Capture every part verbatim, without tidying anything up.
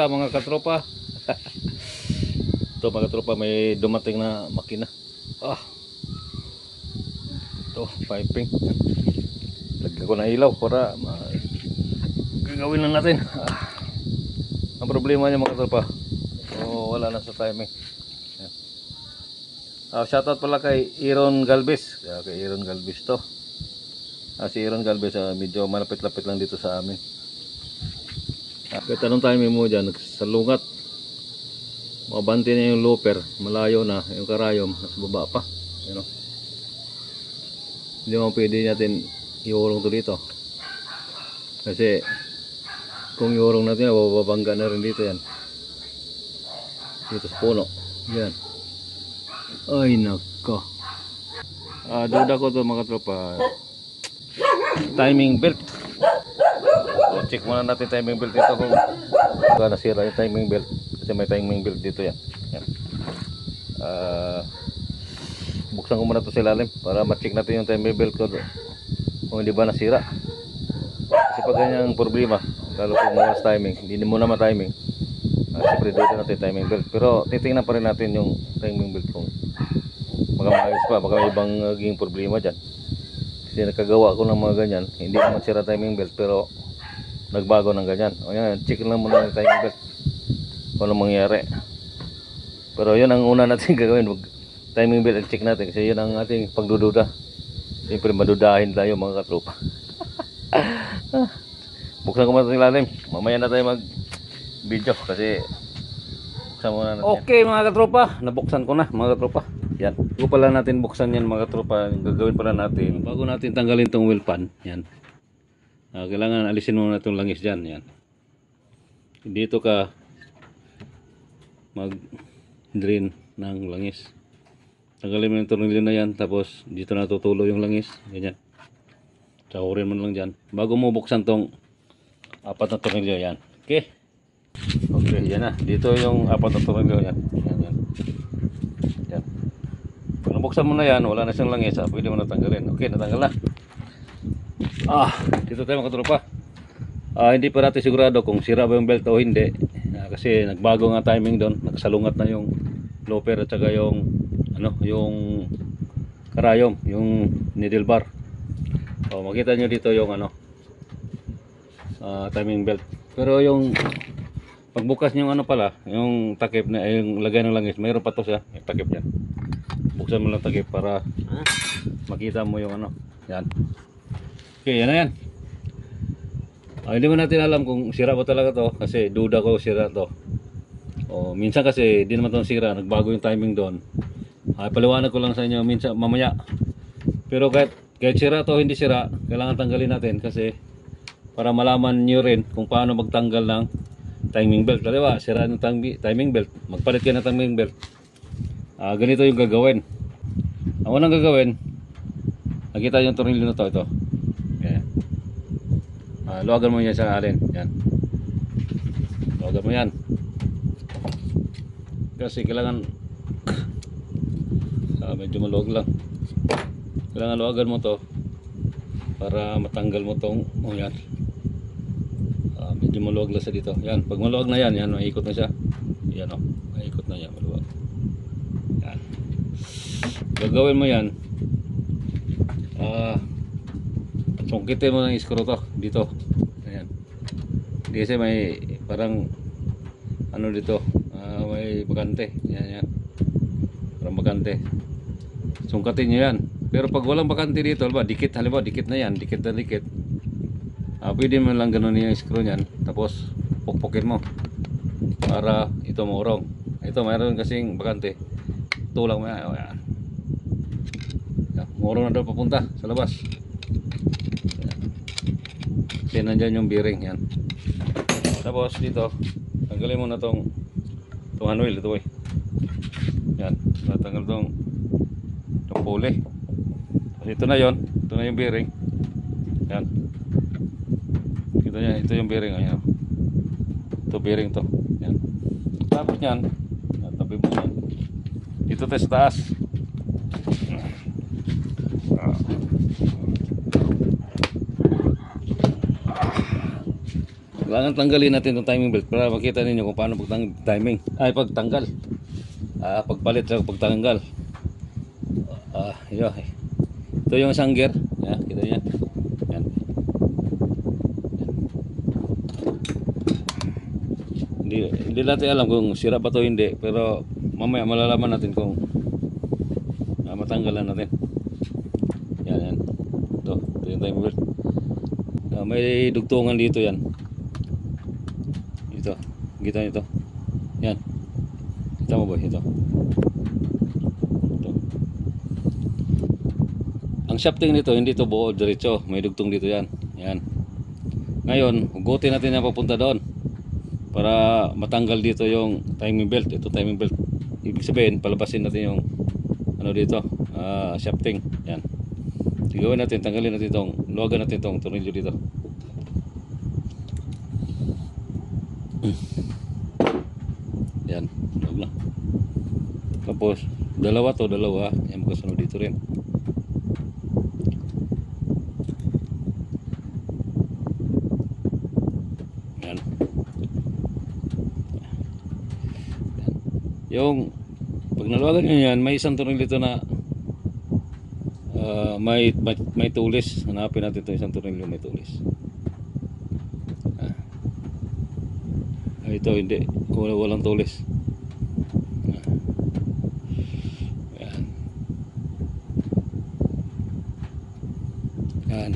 kamusta mga katropa? Ito mga katropa, may dumating na makina. Ah, ito piping. Lagyan ko na ilaw para gagawin lang natin. Ah, ang problema niya mga katropa, oh, wala na sa timing. Ah, shoutout pala kay Iron Galvez. Ah, kay Iron Galvez to. Ah, si Iron Galvez, ah, medyo malapit-lapit lang dito sa amin. Ah, kahit anong timing mo dyan, nagsalungat. Mabante na yung looper, malayo na. Yung karayom, nasa baba pa. You know? Hindi mo pwede natin iurong to dito. Kasi kung iurong natin, bababangga na rin dito yan. Dito sa puno. Yan. Ay nako. Ah, duda ko to mga tropa. Timing belt. So, check muna natin timing belt dito kung kung nasira yung timing belt. Kasi may timing belt dito yan. Yan. Ah, buksan ko muna to sa ilalim para ma-check natin yung timing belt ko kung hindi ba nasira. Kasi pag ganyang problema, lalo kung mawas timing, hindi mo naman timing. Uh, siyempre dito natin timing belt, pero titingnan pa rin natin yung timing belt kung baka maayos pa, baka may ibang naging problema dyan. Kasi nakagawa ko ng mga ganyan, hindi naman sira timing belt pero nagbago ng ganyan. O yan, check lang muna yung timing belt kung anong mangyari. Pero yun ang una natin gagawin, timing belt, check natin kasi yun ang ating pagdududa. Siyempre madudahin tayo mga katropa. Buksan ko muna sa ilalim, mamaya na tayo mag video kasi buksan muna natin. Okay mga katropa, nabuksan ko na mga katropa. Yan, bago pala natin buksan yan mga katropa, gagawin pala natin bago natin tanggalin tong wheel pan. Yan, uh, kailangan alisin muna itong langis dyan. Yan, dito ka mag drain ng langis. Tanggalin mo yung tornilyo na yan, tapos dito na tutulo yung langis. Ganyan, sahurin mo lang dyan bago mo buksan tong apat na tornilyo. Yan, okay. Okay, yan na. Dito yung apat na tornilyo yan. Yan, yan. Yan. Pag nabuksan mo na yan, wala na siyang langis, ah, pwede mo natanggalin. Okay, natanggal na. Ah, dito tayo mga katropa. Ah, hindi pa natin sigurado kung sira ba yung belt o hindi. Ah, kasi nagbago nga timing doon. Nakasalungat na yung looper at saka yung ano, yung karayom, yung needle bar. So, makita nyo dito yung ano, ah, timing belt. Pero yung pagbukas niyo ano pala, yung takip na yung lagay ng langis, mayroon pa to siya, yung takip niya. Buksan mo lang takip para makita mo yung ano. Yan. Okay, yan na yan. Ah, hindi mo natin alam kung sira ba talaga to kasi duda ko sira to. O minsan kasi di naman to sira, nagbago yung timing doon. Ah, paliwanag ko lang sa inyo minsan mamaya. Pero kahit kahit sira to hindi sira, kailangan tanggalin natin kasi para malaman niyo rin kung paano magtanggal ng timing belt. Diba? Sira ng timing belt. Magpalit ka ng timing belt. Ah, ganito yung gagawin. Ang unang gagawin, nakita yung tornilyo na to, ito. Yan. Ah, luwagan mo yan sa alin. Yan. Luwagan mo yan. Kasi kailangan ah, medyo maluwag lang. Kailangan luwagan mo to para matanggal mo tong oh, yan. Uh, medyo maluwag lang sa dito. Yan, pag maluwag na yan, yan, maikot na siya. Yan o, oh, maikot na yan, maluwag. Yan. Gagawin mo yan. Ah, uh, sungkitin mo ng screw to, dito. Ayan. Kasi may parang ano dito, uh, may bakante. Yan, yan. Parang bakante. Sungkatin nyo yan. Pero pag walang bakante dito, alba, dikit, halimbawa, dikit na yan, dikit na dikit. Ah, pwede mo lang ganun yung screw nyan, tapos pukpukin mo para ito maurong. Ito mayroon kasing bakante, tulang mo yan. O, yan. Yan, maurong na daw papunta sa labas. Yan. Kasi nandyan yung bearing yan. Tapos dito tanggalin mo na tong itong handwheel, ito eh. Yan, tatanggal tong itong pulley. Tapos ito na yon, ito na yung bearing. Yan, ito, yan, ito yung bearing. Ayan. Ito bearing to. Yan. Tapos yan, tabi mo yan. Ito tayo sa taas. Kailangan tanggalin natin itong timing belt para makita ninyo kung paano pagtang timing. Ay, pagtanggal. Ah, pagpalit sa pagtanggal. Ah, yun. Ito yung isang gear. Yan, kita niya. Yan. Hindi, hindi natin alam kung sira pa to hindi, pero mamaya malalaman natin kung ah, matanggalan natin. Yan, yan. Ito, ito yung timing belt. Ah, may dugtungan dito yan. Ito, kita nyo ito. Yan. Kita mo ba? Ito. Ito. Ang shafting nito, hindi to buo, diretso. May dugtong dito yan. Yan. Ngayon, hugutin natin yan papunta doon. Para matanggal dito yung timing belt. Ito timing belt. Ibig sabihin, palabasin natin yung ano dito, uh, shafting. Yan. Gawin natin, tanggalin natin itong, luwagan natin itong tornilyo dito. Yan, huwag na. Tapos, dalawa to, dalawa. Yan, magkasunod dito rin. Yan. Yan. Yung, pag naluwagan nyo yan, may isang tornilyo dito na uh, may, may, may tulis. Hanapin natin ito, isang tornilyo may tulis. Ito hindi, wala, walang tulis. Yan. Yan.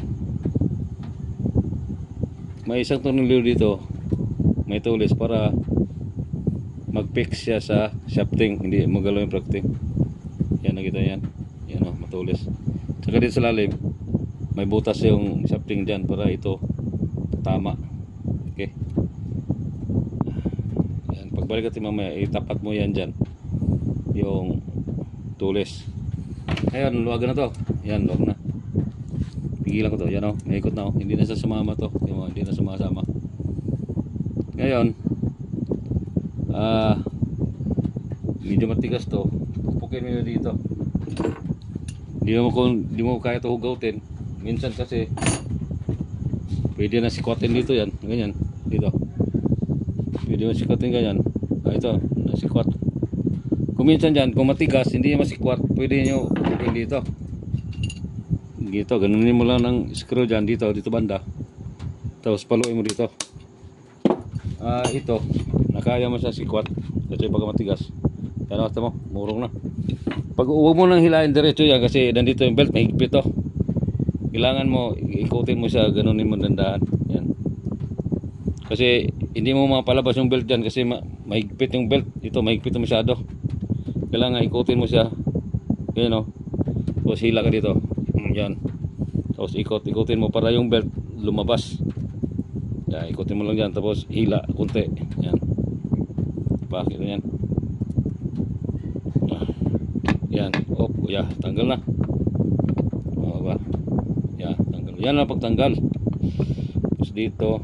May isang tornilyo dito, may tulis para mag-fix siya sa shafting, hindi magalaw yung shafting. Yan, nakita yan. Yan o, matulis. Saka dito sa lalim, may butas yung shafting dyan para ito tama. Okay. Pagbalik natin mamaya, itapat mo yan dyan yung tulis. Ngayon, luwagan na to. Yan, luwag na. Pigilan ko to. Yan o, may ikot na o. Hindi na sa sumama to. Yung, hindi na sumasama. Ngayon, ah, uh, medyo matigas to. Pupukin mo yun dito. Hindi mo, kung, hindi mo kaya to hugutin. Minsan kasi pwede na sikwatin dito yan. Ganyan, dito. Pwede mo sikwatin ganyan. Ah, ito, nasikwat. Kung minsan dyan, kung matigas, hindi nyo masikwat, pwede nyo hindi dito. Dito, ganunin mo lang ng screw dyan, dito, dito banda. Tapos paluin mo dito. Ah, ito, nakaya mo sa sikwat. Kasi pag matigas, yan o, mo, murong na. Pag huwag mo nang hilahin diretso yan, kasi nandito yung belt, mahigpit to. Kailangan mo, ikutin mo siya, ganunin mo dandaan. Yan. Kasi hindi mo mapalabas yung belt dyan kasi ma mahigpit yung belt. Ito mahigpit na masyado. Kailangan ikutin mo siya. Yan o. Tapos hila ka dito. Yan. Tapos ikot, ikutin mo para yung belt lumabas. Yan, ikutin mo lang dyan. Tapos hila, kunti. Yan. Bakit na yan. Yan. Oh, yeah, tanggal na. O ba? Yan, tanggal. Yan na pagtanggal. Tapos dito.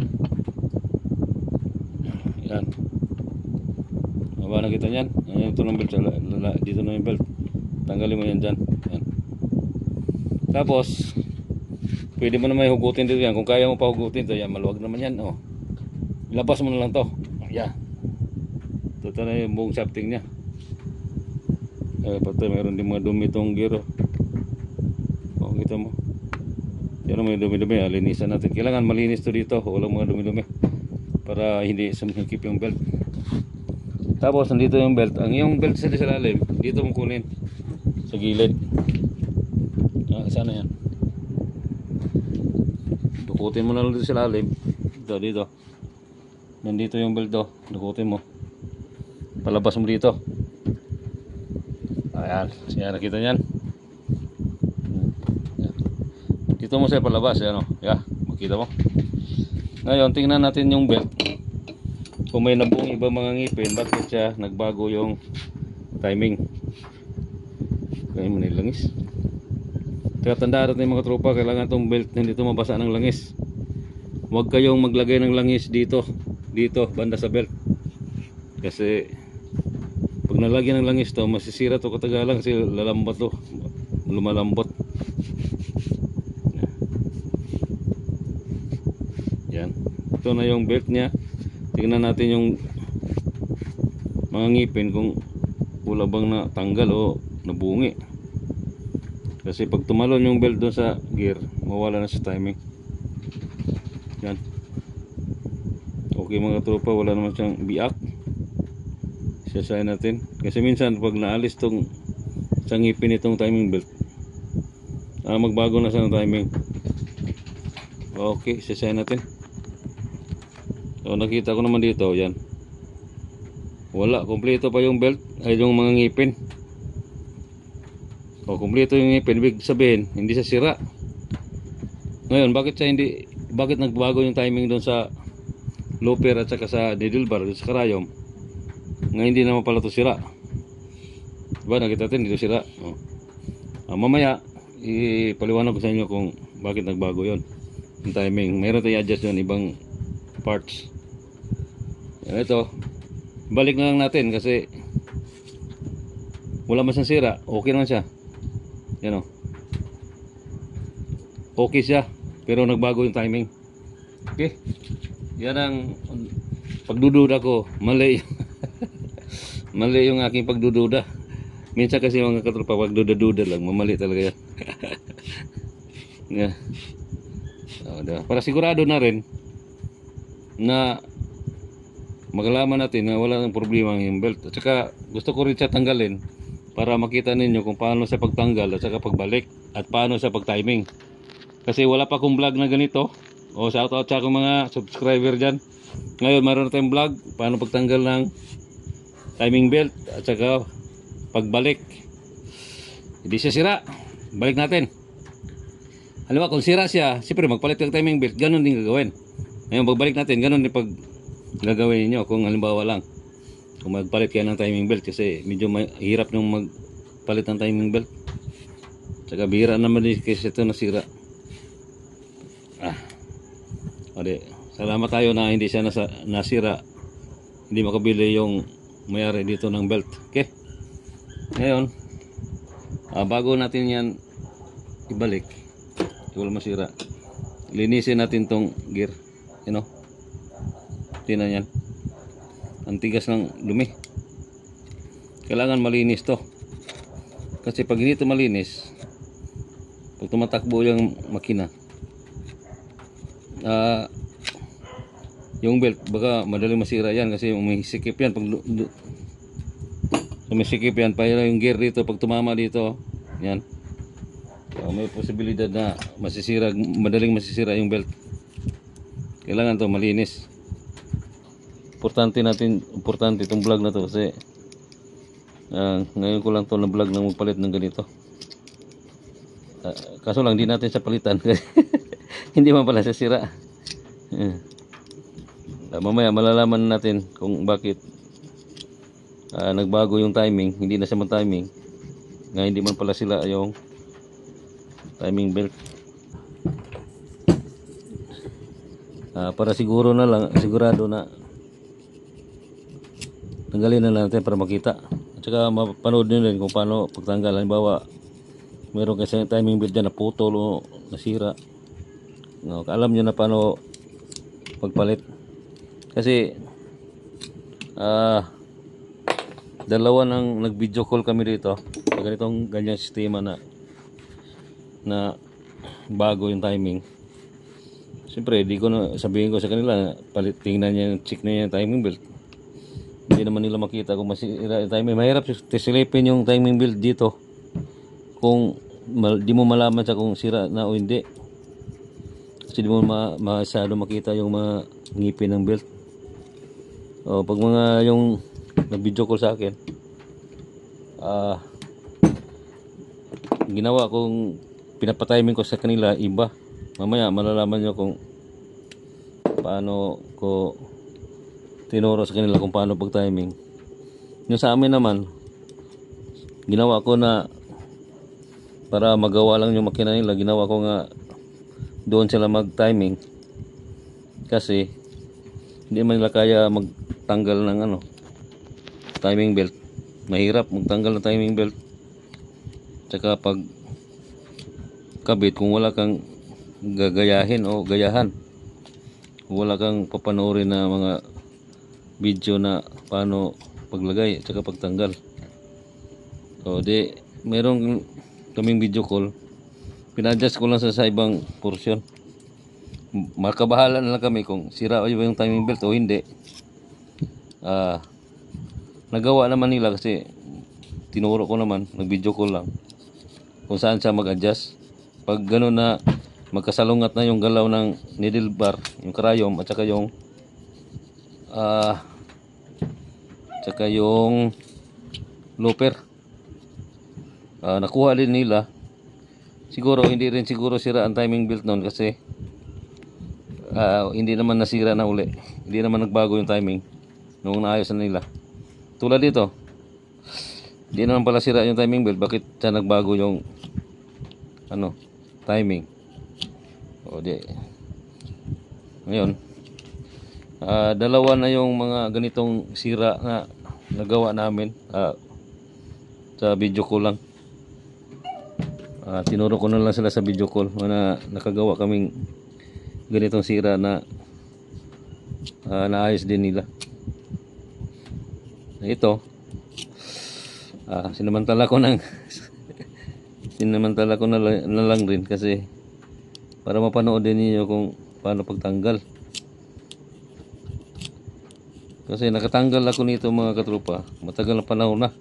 Yan. Aba, nakita nyan? Ayan, ito ng belt. Dito na yung belt. Tanggalin mo yan dyan. Yan. Tapos, pwede mo naman hugutin dito yan. Kung kaya mo pa hugutin ito, yan, maluwag naman yan. Oh. Labas mo na lang to. Yan. Ito na yung buong shafting nya. Eh, pati mayroon din mga dumi itong gear. Oh, kita mo. Yan may dumi-dumi. Alinisan natin. Kailangan malinis to dito. Walang mga dumi-dumi. Para hindi sumikip yung belt. Tapos nandito yung belt. Ang yung belt sa lalim, dito mo kunin sa gilid. Ah, sana yan. Dukutin mo na lang dito sa lalim. Dito, dito. Nandito yung belt do. Dukutin mo. Palabas mo dito. Ayan. Siya nakita nyan. Dito mo siya palabas. Ayan o. Yeah, makita mo. Ngayon, tingnan natin yung belt. Kung may nabuong iba mga ngipin, bakit siya nagbago yung timing. Kaya mo na yung langis. Kaya tandaan natin mga tropa, kailangan itong belt hindi ito mabasa ng langis. Huwag kayong maglagay ng langis dito. Dito, banda sa belt. Kasi pag nalagyan ng langis to, masisira to katagalan kasi lalambot to. Lumalambot. Yan. ito na yung belt niya. Tingnan natin yung mga ngipin kung wala bang natanggal o nabungi. Kasi pag tumalon yung belt doon sa gear, mawala na sa timing. Yan. Okay mga tropa, wala naman siyang biak. Isasayin natin. Kasi minsan pag naalis tong sa ngipin itong timing belt, ah, magbago na siya ng timing. Okay, isasayin natin. So nakita ko naman dito, yan. Wala, kompleto pa yung belt, ay yung mga ngipin. O kompleto yung ngipin, ibig sabihin hindi siya sira. Ngayon, bakit siya hindi, bakit nagbago yung timing doon sa looper at saka sa needle bar, sa karayom? Ngayon hindi naman pala ito sira. Diba, nakita natin dito sira. O. Ah, mamaya ipaliwanag ko sa inyo kung bakit nagbago yon yung timing. Mayroon tayong adjust yun, ibang parts. Ito, balik na lang natin kasi wala mas sira, okay naman siya. Yan o, okay siya, pero nagbago yung timing. Okay, yan ang pagdududa ko. Mali mali yung aking pagdududa. Minsan kasi mga katropa, pagduda-duda lang, mamali talaga yan. Yeah. So, para sigurado na rin na magalaman natin na wala nang problema yung belt. At saka gusto ko rin siya tanggalin para makita ninyo kung paano siya pagtanggal at saka pagbalik at paano siya pag-timing. Kasi wala pa akong vlog na ganito. O shout out sa akong mga subscriber dyan. Ngayon mayroon na tayong vlog paano pagtanggal ng timing belt at saka pagbalik. Hindi siya sira. Balik natin. Halimbawa kung sira siya, siyempre magpalit ng timing belt, ganun din gagawin. Ngayon pagbalik natin, ganun din pag gagawin niyo kung halimbawa lang kung magpalit kayo ng timing belt, kasi medyo mahirap nung magpalit ng timing belt. Tsaka bihira naman din kasi ito nasira. Ah. Ode, salamat tayo na hindi siya nasa, nasira. Hindi makabili yung mayari dito ng belt. Okay. Ngayon, ah, bago natin yan ibalik, wala masira, linisin natin tong gear. You know, tingnan yan, ang tigas ng dumi. Kailangan malinis to, kasi pag hindi to malinis, pag tumatakbo yung makina, uh, yung belt baka madaling masira yan, kasi umisikip yan pag umisikip yan pa yung gear dito. Pag tumama dito yan, so, may posibilidad na masisira, madaling masisira yung belt. Kailangan to malinis. Importante natin, importante itong vlog na to kasi uh, ngayon ko lang to na vlog na magpalit ng ganito. Uh, kaso lang di natin sa palitan hindi man pala sisira. uh, mamaya malalaman natin kung bakit uh, nagbago yung timing. Hindi na siya man timing, nga hindi man pala sila yung timing belt. Uh, para siguro na lang, sigurado na tanggalin na natin para makita. At saka mapanood nyo rin kung paano pagtanggal. Halimbawa meron kasi timing belt dyan na putol o nasira, no, alam nyo na paano pagpalit. Kasi ah uh, dalawa nang nag video call kami dito sa ganitong ganyang sistema na na bago yung timing. Siyempre di ko na sabihin ko sa kanila palit, tingnan niya, check na yung timing belt. Hindi naman nila makita kung masira yung timing. Mahirap silipin yung timing belt dito kung mal, di mo malaman sa kung sira na o hindi, kasi di mo ma, masyado makita yung mga ngipin ng belt. O pag mga yung nag-video call sa akin, ah uh, ginawa kong pinapatiming ko sa kanila iba. Mamaya malalaman nyo kung paano ko tinuro sa kanila kung paano pag timing. Yung sa amin naman, ginawa ko na para magawa lang yung makina nila, ginawa ko nga doon sila mag timing, kasi hindi man nila kaya magtanggal ng ano timing belt. Mahirap magtanggal ng timing belt. Tsaka pag kabit, kung wala kang gagayahin o gayahan, Kung wala kang papanoorin na mga video na paano paglagay at saka pagtanggal. O di, meron kaming video call. Pina-adjust ko lang sa, sa ibang portion. Makabahala na lang kami kung sira yung timing belt o hindi. Ah, nagawa naman nila kasi tinuro ko naman, nag-video call lang kung saan siya mag-adjust. Pag gano'n na magkasalungat na yung galaw ng needle bar, yung karayom at saka yung ah, saka yung looper, ah, nakuha din nila. Siguro hindi rin siguro sira ang timing belt noon kasi ah, hindi naman nasira na uli, hindi naman nagbago yung timing nung naayos na nila. Tulad dito, hindi naman pala sira yung timing belt, bakit siya nagbago yung ano timing? O di, ngayon uh, dalawa na yung mga ganitong sira na nagawa namin. Uh, sa video call lang, uh, tinuro ko na lang sila sa video call na nakagawa kaming ganitong sira na uh, naayos din nila. Ito uh, sinamantala ko ng sinamantala ko na, na lang rin kasi para mapanood din niyo kung paano pagtanggal. Kasi nakatanggal ako nito mga katropa, matagal na panahon na.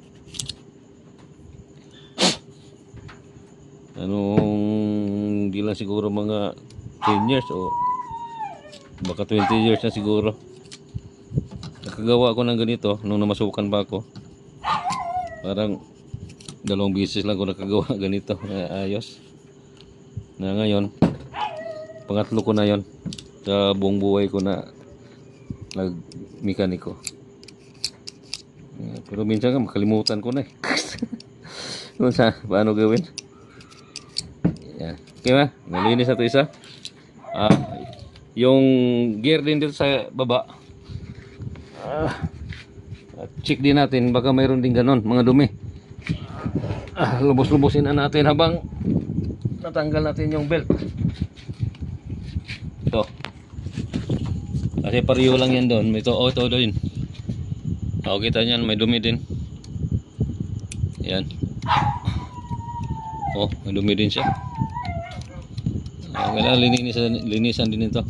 Anong hindi lang siguro mga ten years o baka twenty years na siguro. Nakagawa ako ng ganito nung namasukan pa ako. Parang dalawang beses lang ako nakagawa ganito. Ayos. Na ngayon, pangatlo ko na yon sa buong buhay ko na nag-mekaniko. Pero minsan nga makalimutan ko na eh. Kung sa paano gawin. Yan. Okay ba? Nalinis na ito isa. Ah, yung gear din dito sa baba. Ah, check din natin. Baka mayroon din ganon. Mga dumi. Ah, lubos-lubosin na natin habang natanggal natin yung belt. Ito. Kasi pareho lang yan doon. Ito, oh, ito doon. O, kita nyan, may dumi din. Yan. Oh, may dumi din siya. Kailangan linisan, linisan din ito.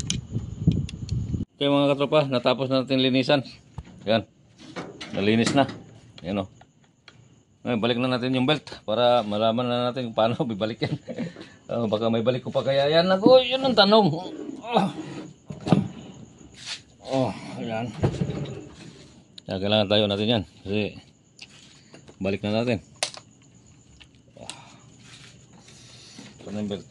Okay mga katropa, natapos na natin linisan. Yan. Nalinis na. Yan o. Ngayon, balik na natin yung belt para malaman na natin kung paano bibalik yan. uh, baka may balik ko pa kaya yan. Ako, yun ang tanong. Oh, oh yan. Yan, kailangan tayo natin yan. Kasi balik na natin. Oh. Ito na yung belt.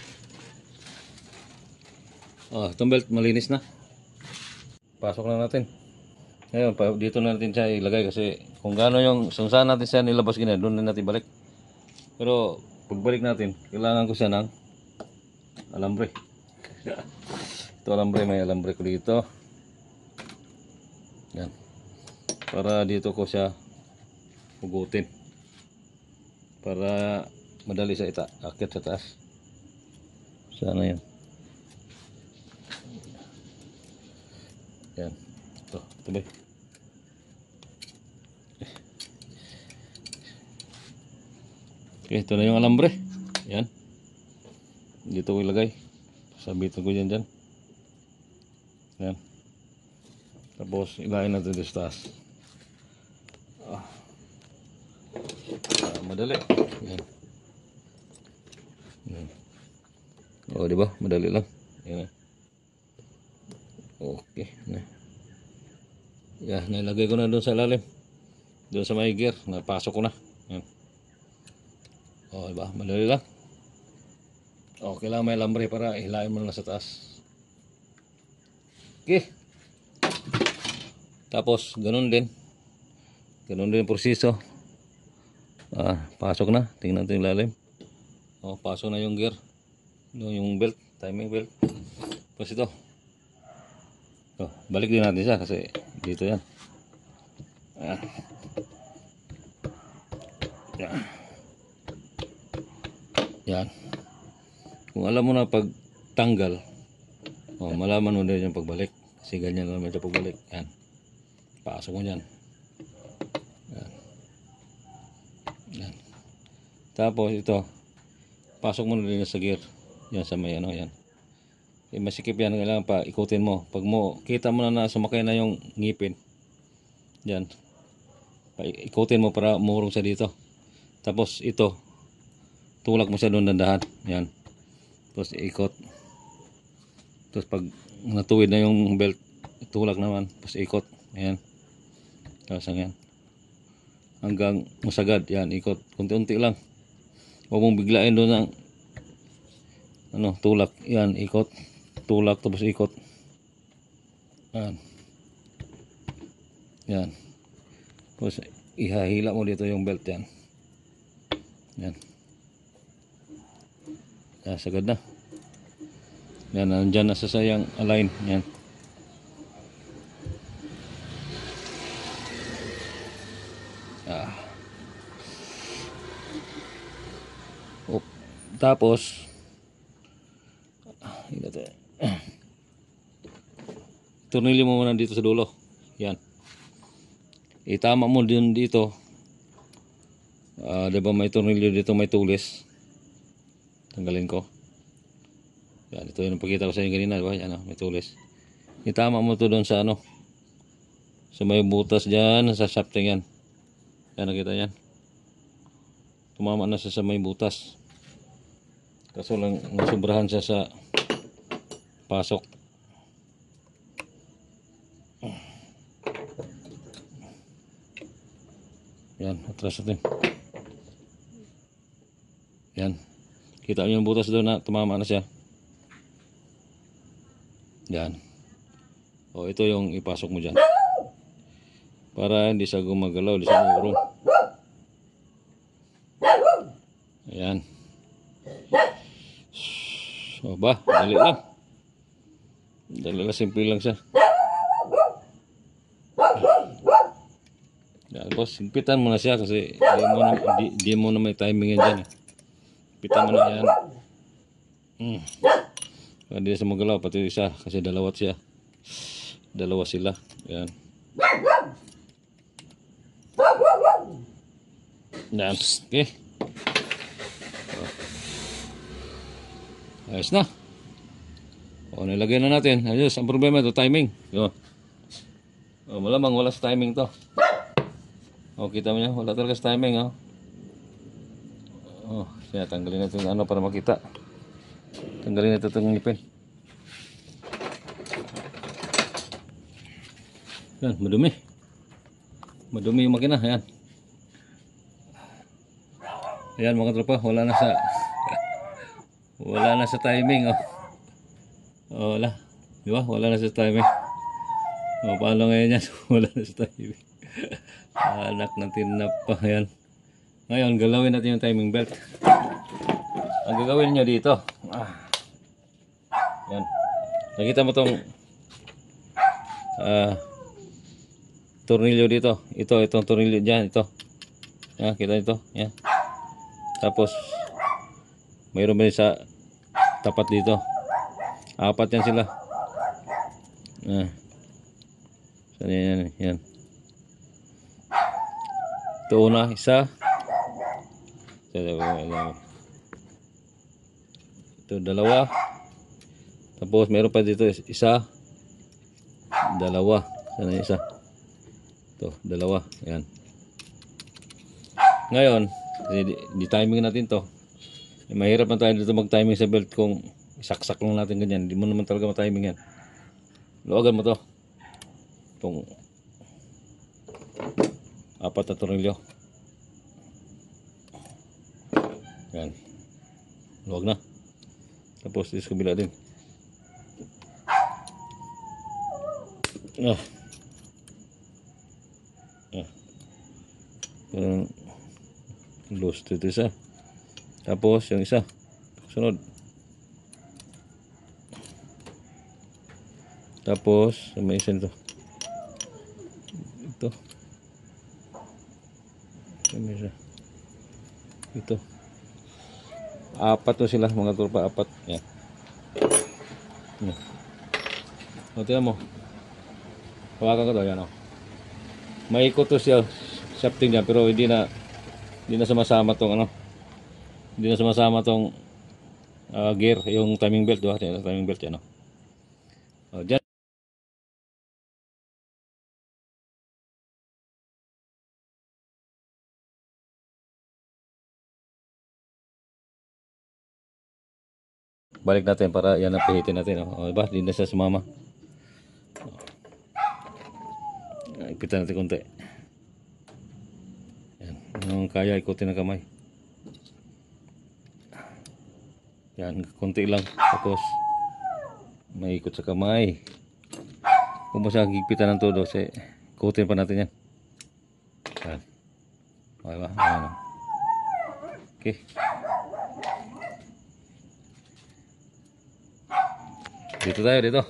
Oh, itong belt malinis na. Pasok na natin. Ngayon, dito na natin siya ilagay kasi kung gaano yung kung saan natin siya nilabas ganyan, doon na natin balik. Pero pagbalik natin, kailangan ko siya ng alambre. Ito alambre, may alambre ko dito. Yan. Para dito ko siya hugutin. Para madali sa ita, akit sa taas. Sana yan. Yan. Ito, ito ba? Okay, ito na yung alambre. Yan. Dito ko ilagay. Sabitan ko dyan dyan. Yan. Tapos ilahin natin dito sa taas. Ah. Ah, madali. Yan. Yan. O, diba? Madali lang. Yan. Okay. Yan. Yan. Nilagay ko na doon sa ilalim. Doon sa may gear. Napasok ko na. Yan. O, diba? Madali lang. O, kailangan may alambre para hilahin mo na sa taas. Okay. Tapos, ganun din. Ganun din yung proseso. Ah, pasok na. Tingnan natin yung lalim. O, pasok na yung gear. Yung belt. Timing belt. Tapos ito. O, balik din natin siya kasi dito yan. Ayan. Yan. Yan. Kung alam mo na pag tanggal, Oh, malaman mo din yung pagbalik. Kasi ganyan lang medyo pagbalik. Yan. Pasok mo dyan. Yan. Yan. Tapos ito. Pasok mo na din sa gear. Yan sa may ano yan. Eh, masikip yan. Kailangan pa ikutin mo. Pag mo, kita mo na na sumakay na yung ngipin. Yan. Pa, ikutin mo para umurong sa dito. Tapos ito. Tulak mo siya doon dandahan. Yan. Tapos ikot. Tapos pag natuwid na yung belt, tulak naman. Tapos ikot. Ayan. Tapos yan. Hanggang masagad. Yan. Ikot. Kunti-unti lang. Huwag mong biglain doon ng ano, tulak. Yan. Ikot. Tulak. Tapos ikot. Yan. Yan. Tapos ihahila mo dito yung belt yan. Yan. Yan. Sagad na. Yan. Nandyan na sa sayang align. Yan. Ah. Oh. Tapos tornilyo mo muna dito sa dulo. Yan. Itama mo din dito. Ah, uh, 'di ba may tornilyo dito, may tulis. Tanggalin ko. Yan, ito yung pakita ko sa inyo kanina, 'di ba? Yan, oh, may tulis. Itama mo to doon sa ano. Sa may butas diyan, sa shafting yan. Yan, nakita yan. Tumama na siya sa may butas. Kaso lang nasubrahan siya sa pasok. Yan, atras natin. Yan. Kita nyo yung butas doon na tumama na siya. Yan. O, ito yung ipasok mo dyan. Para hindi siya gumagalaw, hindi siya umurong. Ayan. O ba, dali lang. Dali lang, simple lang siya. Tapos, simpitan mo na siya kasi di mo na, di, di mo na may timing yan dyan. Eh. Simpitan mo na yan. Hmm. Hindi siya magalaw, pati isa kasi dalawat siya. Dalawa sila. Yan. Yan. Okay. O. Ayos na. O, nilagay na natin. Ayos, ang problema ito, timing. O. O, malamang wala sa timing to. O, kita mo niya, wala talaga sa timing. O. O, siya, tanggalin natin ano para makita. Tanggalin natin itong ngipin. Yan, madumi. Madumi yung makina, yan. Ayan mga tropa, wala na sa wala na sa timing, oh. Oh, wala. Di ba? Wala na sa timing. Oh, paano ngayon yan? Wala na sa timing. Anak ng tinap pa, yan. Ngayon, galawin natin yung timing belt. Ang gagawin nyo dito. Ah. Yan. Nakita mo tong ah, tornilyo dito. Ito, itong tornilyo dyan, ito. Yan, kita ito. Yan. Tapos mayroon ba sa tapat dito? Apat yan sila. Ah. Saan yan? Yan. Ito una, isa. Ito dalawa. Tapos mayroon pa dito isa. Dalawa. Saan yung isa? Ito, dalawa. Yan. Ngayon, kasi di, di timing natin to. Eh, mahirap na tayo dito mag-timing sa belt kung saksak lang natin ganyan. Hindi mo naman talaga ma-timing yan. Luwagan mo to. Itong apat na tornilyo. Yan. Luwag na. Tapos dito sa kabila din. Ah. Ah. Parang loose dito isa. Tapos yung isa sunod. Tapos may isa nito. Ito. May isa. Ito. Apat to sila mga tropa, apat. Yan. Yan. O, tingnan mo. Hawakan ko to, yan o. Maikot to siya, shafting niya, pero hindi na, hindi na sumasama tong ano. Hindi na sumasama tong uh, gear, yung timing belt, diba? Yung timing belt yan o. O, dyan. Balik natin para yan ang pihitin natin. O, o diba? Hindi na siya sumama. Ipitan natin konti. Yan. Yung kaya ikutin ng kamay. Yan. Konti lang. Tapos may ikot sa kamay. Kung ba siya gipitan ng todo, eh, ikutin pa natin yan. Yan. Okay ba? Ayan. Okay. Dito tayo, dito.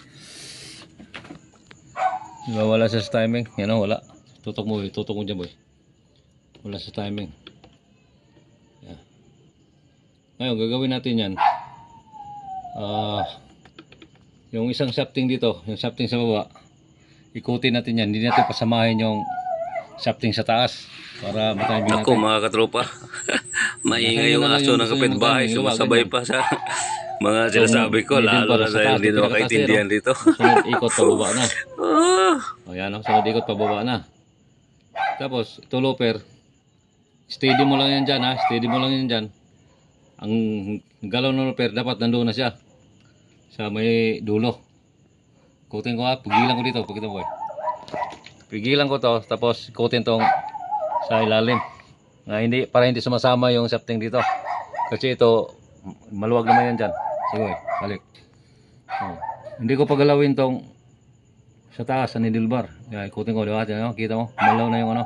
Diba wala siya sa timing? Yan o, wala. Tutok mo, tutok mo dyan, boy. Wala sa timing. Yan. Ngayon, gagawin natin yan. Ah, uh, yung isang shafting dito, yung shafting sa baba, ikutin natin yan. Hindi natin pasamahin yung shafting sa taas. Para matiming natin. Ako mga katropa. Maingay yung aso ng kapitbahay. Sumasabay pa sa mga sinasabi ko. Lalo na dahil hindi na makaintindihan dito. Sunod ikot pababa na. Oh. O yan o, sunod ikot pababa na. Tapos, ito looper. Steady mo lang yan dyan ha. Steady mo lang yan dyan. Ang galaw ng looper, dapat nandoon na siya. Sa may dulo. Ikutin ko ha. Pigilan ko dito. Pagkita mo eh. Pigilan ko to. Tapos, ikutin tong sa ilalim. Na hindi, para hindi sumasama yung shafting dito. Kasi ito, maluwag naman yan dyan. Sige, balik. Oh. Hindi ko pagalawin tong sa taas, sa needle bar. Yan, ikutin ko. Diba? Yan, kita mo? Gumalaw na yung ano.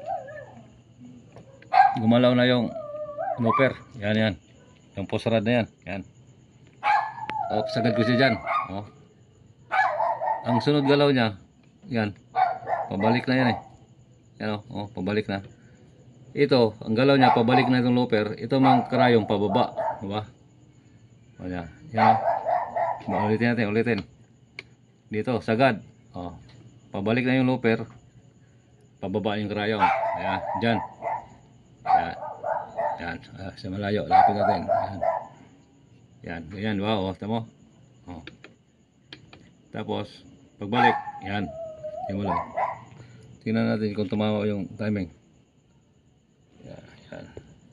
Gumalaw na yung looper. Yan, yan. Yung post rod na yan. Yan. O, sagad ko siya dyan. Oh. Ang sunod galaw niya, yan. Pabalik na yan eh. Yan o, oh, pabalik na. Ito, ang galaw niya, pabalik na itong looper. Ito mang karayong pababa. Diba? O yan. Yan o. Ulitin natin, ulitin. Dito, sagad. O. Pabalik na yung looper. Pababa yung karayong. Ayan, dyan. Yan. Yan. Ah, sa malayo, lapit natin. Yan. Yan, yan. Wow, o, tamo. O. Tapos, pagbalik. Yan. Yan mo lang. Tingnan natin kung tumama yung timing. Yan, yan.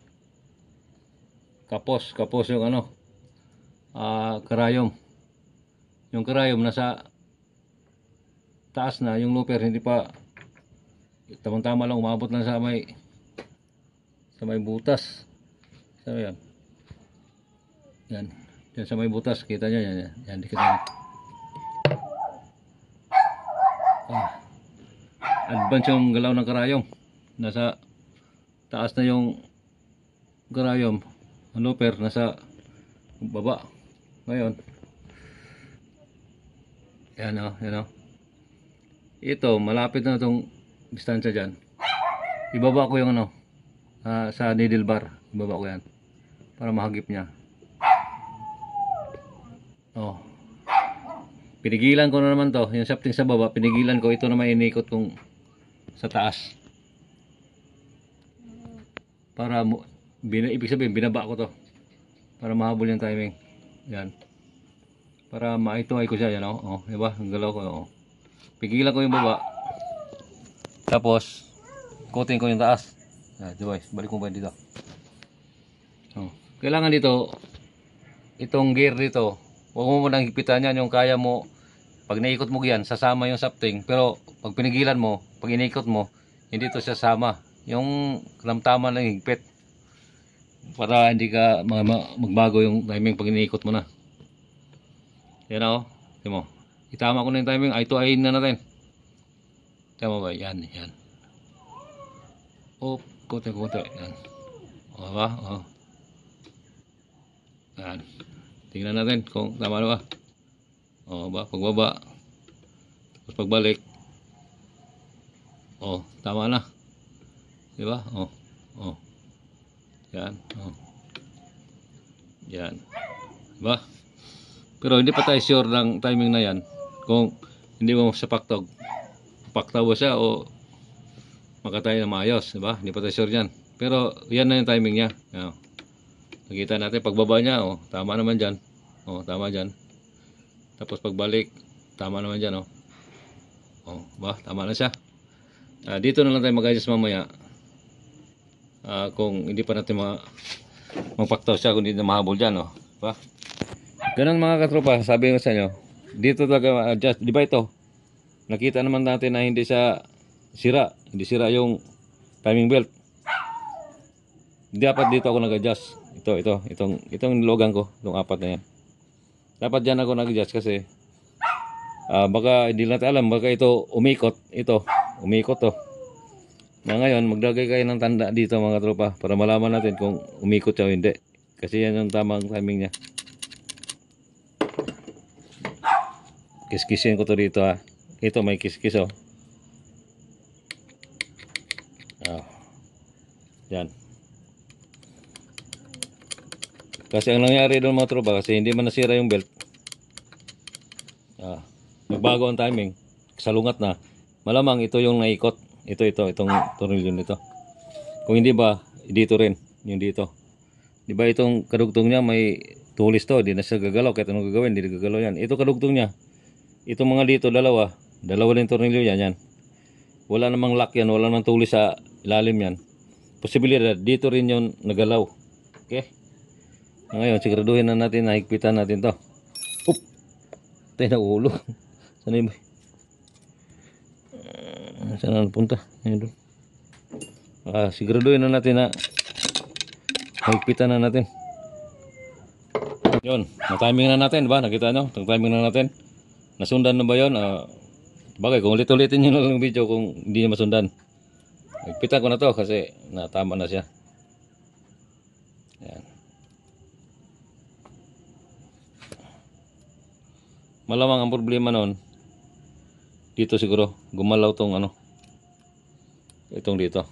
Kapos, kapos yung ano, uh, karayom. Yung karayom nasa taas na, yung looper hindi pa, tamang-tama lang, umabot lang sa may, sa may butas. So yan. Yan, yan sa may butas, kita nyo, yan, yan, yan, dikit na. Ah. Advance yung galaw ng karayom. Nasa taas na yung karayom. Ang looper nasa baba. Ngayon. Yan o, yan o. Ito, malapit na itong distansya dyan. Ibaba ko yung ano, uh, sa needle bar. Ibaba ko yan. Para mahagip niya. Oh. Pinigilan ko na naman to. Yung shafting sa baba, pinigilan ko. Ito naman inikot kong sa taas. Para bin, ibig sabihin binaba ko to para mahabol yung timing. Yan. Para maituay ko siya yan oh. Oh, di ba? Ang galaw ko oh. Pigilan ko yung baba. Tapos ikutin ko yung taas. Ah, di ba? Balik mo ba dito? Oh. Kailangan dito itong gear dito. Huwag mo munang hipitan yan yung kaya mo. Pag naikot mo yan, sasama yung shafting. Pero pag pinigilan mo, pag inikot mo, hindi to sasama. Yung kalamtaman lang higpit. Para hindi ka magbago yung timing pag inikot mo na. Yan o. Yan mo. Itama ko na yung timing. Ay, ito ay na natin. Tama ba? Yan. Yan. O, kote kote. Yan. O ba? O. Yan. Tingnan natin kung tama na ba. O ba? Pagbaba. Tapos pagbalik. O, tama na. Diba? O. O. Yan. O. Yan. Diba? Pero hindi pa tayo sure ng timing na yan. Kung hindi mo sa paktog, paktaw ba siya o makatay na maayos, di ba? Hindi pa tayo sure yan. Pero yan na yung timing niya. Ayan. Nakita natin pagbaba niya, oh, tama naman dyan. Oh, tama dyan. Tapos pagbalik, tama naman dyan, oh. Oh, ba, tama na siya. Uh, dito na lang tayo mag-adjust mamaya. Uh, kung hindi pa natin ma magpaktaw siya, kung hindi na mahabol dyan, oh. Ba? Ganun mga katropa, sabi ko sa inyo, dito talaga adjust. Di ba ito? Nakita naman natin na hindi siya sira. Hindi sira yung timing belt. Dapat dito ako nag-adjust. Ito, ito, itong, itong nilogan ko, itong apat na yan. Dapat dyan ako nag-adjust kasi uh, baka hindi natin alam, baka ito umikot, ito, umikot to. Na ngayon, maglagay kayo ng tanda dito mga tropa para malaman natin kung umikot siya o hindi. Kasi yan yung tamang timing niya. Kiskisin ko to dito ha. Ito may kiskis oh. Oh. Yan. Kasi ang nangyari doon mga tropa, kasi hindi man nasira yung belt. Ah, nagbago ang timing. Salungat na. Malamang ito yung naikot. Ito, ito, itong tornilyo nito. Kung hindi ba, dito rin. Yung dito. Di ba itong kadugtong niya may tulis to. Di na siya gagalaw. Kahit anong gagawin, hindi gagalaw yan. Ito kadugtong niya. Itong mga dito, dalawa. Dalawa din tornilyo yan, yan. Wala namang lock yan. Wala namang tulis sa ilalim yan. Posibilidad, dito rin yung nagalaw. Okay? Ngayon, siguraduhin na natin na higpitan natin to. Oop! Tayo na ulo. Saan yun ba? Uh, saan na napunta? Ayun doon. Ah, siguraduhin na natin na higpitan na natin. Yun, na-timing na natin, ba? Nakita nyo? Na-timing na natin. Nasundan na ba yun? Uh, bagay, kung ulit-ulitin nyo na lang yung video kung hindi nyo masundan. Higpitan ko na to kasi natama na siya. Ayan. Malamang ang problema noon dito siguro gumalaw tong ano itong dito.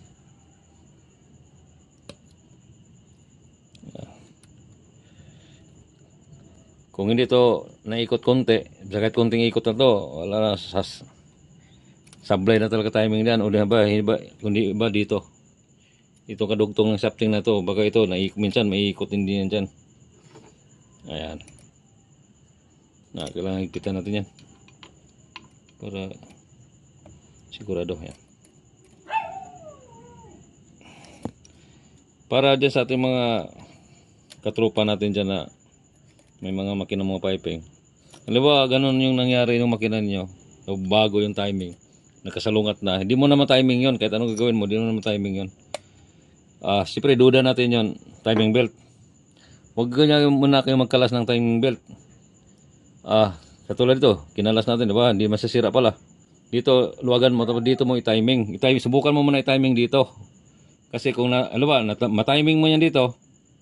Kung hindi to naikot konti, kahit konting ikot na to, wala na sas sablay na talaga timing diyan. O di ba, ba kundi ba dito ito kadugtong ng shafting na to, baka ito naik minsan maiikot din yan diyan. Ayan. Nah, kailangan higpitan natin yan para sigurado yan. Para dyan sa ating mga katrupa natin dyan na may mga makina mga piping. Alam ba, ganun yung nangyari ng makina nyo, bago yung timing, nakasalungat na, hindi mo naman timing yon. Kahit anong gagawin mo, hindi mo naman timing yon. Ah, siyempre duda natin yon, timing belt. Huwag ganyan muna kayo magkalas ng timing belt. Ah, katulad dito, kinalas natin, diba? Hindi masasira pala. Dito, luwagan mo, tapos dito mo i-timing. I-timing. Subukan mo muna i-timing dito. Kasi kung na, ano ba, ma-timing mo yan dito,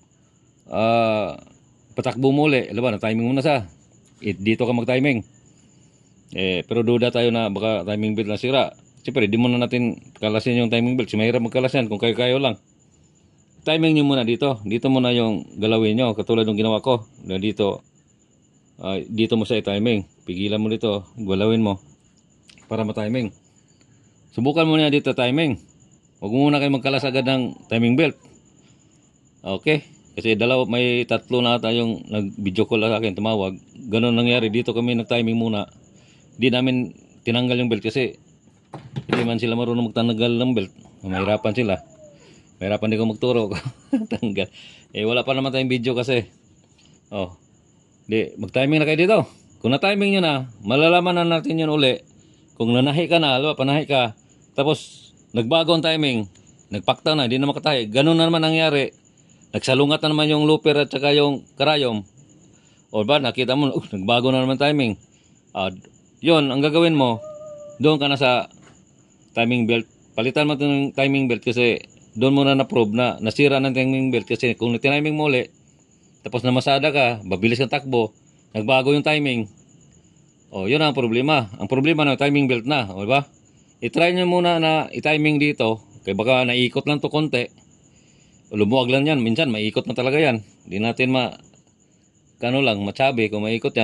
ah, patakbo mo ulit, ano ba, na-timing mo na sa. It, dito ka mag-timing. Eh, pero duda tayo na baka timing belt na sira. Siyempre, di mo na natin kalasin yung timing belt. Si mahirap magkalas yan kung kayo-kayo lang. Timing nyo muna dito. Dito muna yung galawin nyo, katulad ng ginawa ko. Dito, Uh, dito mo sa timing, pigilan mo dito, galawin mo para ma-timing. Subukan mo na dito timing. Huwag mo muna kayo magkalas agad ng timing belt. Okay? Kasi dalawa, may tatlo na tayong nag-video call sa akin, tumawag. Ganun nangyari, dito kami nag-timing muna. Di namin tinanggal yung belt kasi hindi man sila marunong magtanggal ng belt. Mahirapan sila. Mahirapan din ko magturo. Tanggal. Eh wala pa naman tayong video kasi. Oh. Di, mag-timing na kayo dito. Kung na-timing nyo na, malalaman na natin yun uli. Kung nanahi ka na, alam, panahi ka, tapos nagbago ang timing, nagpakta na, hindi na makatahi. Ganun na naman nangyari. Nagsalungat na naman yung looper at saka yung karayom. O ba, nakita mo, uh, nagbago na naman timing. Uh, yun, ang gagawin mo, doon ka na sa timing belt. Palitan mo itong timing belt kasi doon mo na na-prove na nasira ng timing belt. Kasi kung natiniming mo uli, tapos namasada ka, babilis kang takbo, nagbago yung timing. O, yun ang problema. Ang problema na timing belt na, o ba? I-try nyo muna na i-timing dito, kaya baka naikot lang to konti. Lumuwag lang yan, minsan maikot na talaga yan. Hindi natin ma, kano lang, matsabi kung maikot yan.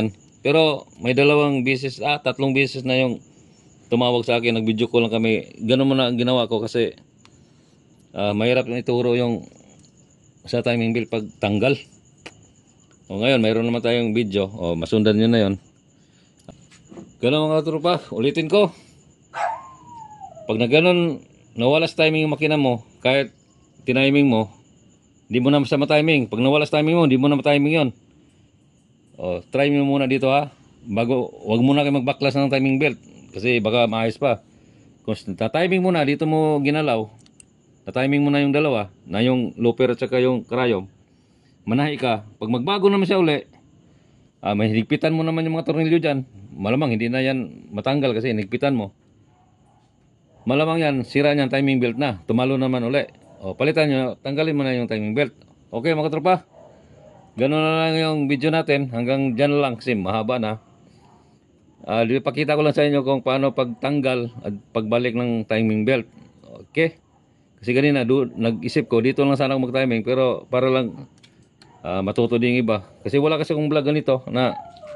Pero may dalawang beses, ah, tatlong beses na yung tumawag sa akin, nag-video call lang kami. Ganun mo na ang ginawa ko kasi ah, mahirap na ituro yung sa timing belt pag tanggal. O ngayon, mayroon naman tayong video. O masundan nyo na yon. Ganun mga tropa, ulitin ko. Pag na ganun, nawala sa timing yung makina mo, kahit tiniming mo, di mo na sa timing. Pag nawala sa timing mo, di mo na timing yon. O, try mo muna dito ha. Bago, wag muna kayo magbaklas ng timing belt. Kasi baka maayos pa. Kung na-timing mo na, dito mo ginalaw. Na-timing mo na yung dalawa, na yung looper at saka yung karayom. Manahi ka. Pag magbago naman siya uli, ah, may higpitan mo naman yung mga tornilyo dyan. Malamang hindi na yan matanggal kasi higpitan mo. Malamang yan, sira niyan timing belt na. Tumalo naman uli. O, palitan nyo, tanggalin mo na yung timing belt. Okay mga tropa? Ganun na lang yung video natin. Hanggang dyan lang kasi mahaba na. Uh, pakita ko lang sa inyo kung paano pagtanggal at pagbalik ng timing belt. Okay? Kasi kanina do, nag-isip ko, dito lang sana ako mag-timing. Pero para lang uh, matuto din yung iba. Kasi wala kasi akong vlog ganito na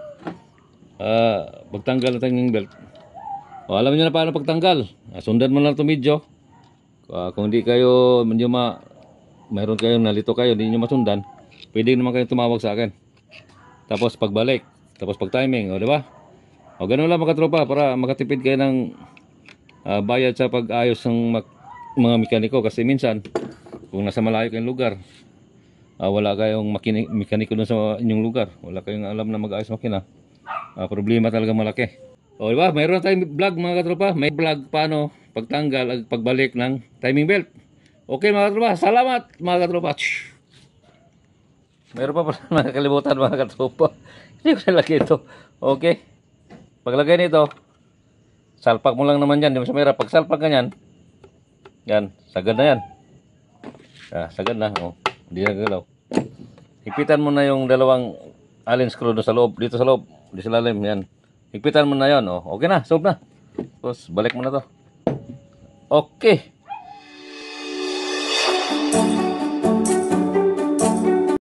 uh, pagtanggal ng timing belt. O, alam niyo na paano pagtanggal. Uh, sundan mo lang itong video. Uh, kung hindi kayo, medyo ma, mayroon kayo, nalito kayo, hindi nyo masundan, pwede naman kayo tumawag sa akin. Tapos pagbalik, tapos pag timing, o diba? O ganun lang mga tropa para makatipid kayo ng uh, bayad sa pag-ayos ng mga mekaniko. Kasi minsan, kung nasa malayo kayong lugar, uh, wala kayong makini- mekaniko dun sa inyong lugar, wala kayong alam na mag-ayos makina, uh, problema talaga malaki. O diba, mayroon tayong vlog mga katropa. May vlog paano pagtanggal at pagbalik ng timing belt. Okay mga katropa, salamat mga katropa. Mayroon pa pala nakakalimutan mga katropa. Hindi ko nalagay ito. Okay. Paglagay nito, salpak mo lang naman yan. Di mo sa mayroon. Pag salpak ka yan, yan, sagad na yan. Ah, sagad na. O, hindi na galaw. Higpitan mo na yung dalawang allen screw doon sa loob. Dito sa loob. Di sa lalim. Yan. Higpitan mo na yon, oh. Okay na, solve na. Tapos balik mo na to. Okay.